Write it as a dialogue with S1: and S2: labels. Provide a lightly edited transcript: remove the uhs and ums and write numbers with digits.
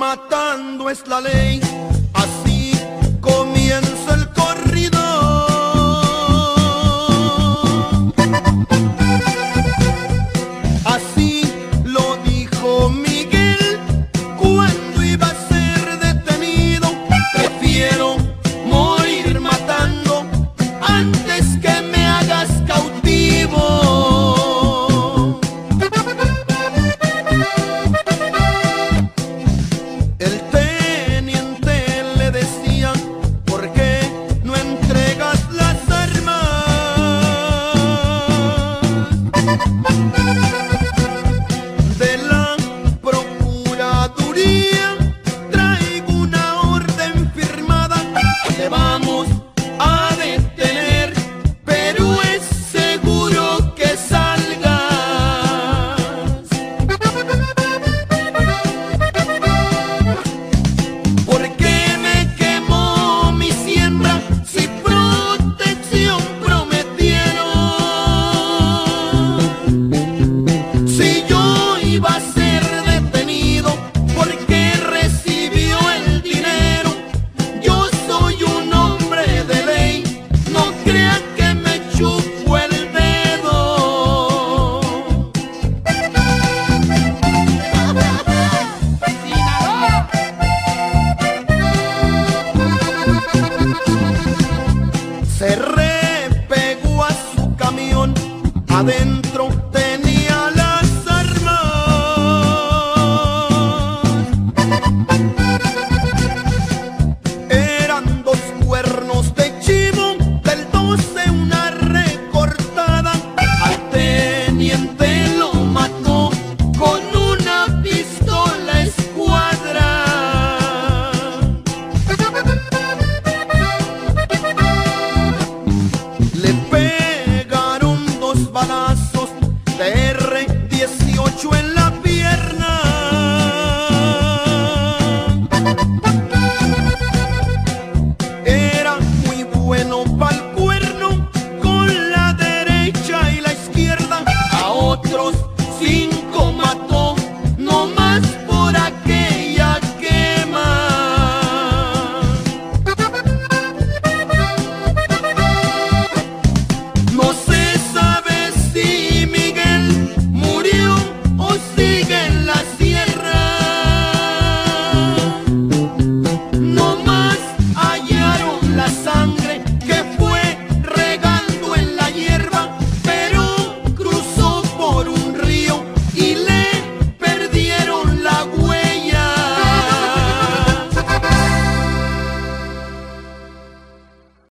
S1: matando es la ley. Así comienza el corrido. Así lo dijo Miguel cuando iba a ser detenido. Prefiero morir matando antes que me hagas cautivo. El teniente le decía: ¿por qué no entregas las armas? De la procuraduría traigo una orden firmada. Te vamos a detener, pero es seguro que salgas. ¿Por qué me quemó mi siembra si protección prometieron? Si yo iba a ser detenido, ¿por qué recibió el dinero? Yo soy un hombre de ley, no crea que me chupo el dedo. Se repegó a su camión adentro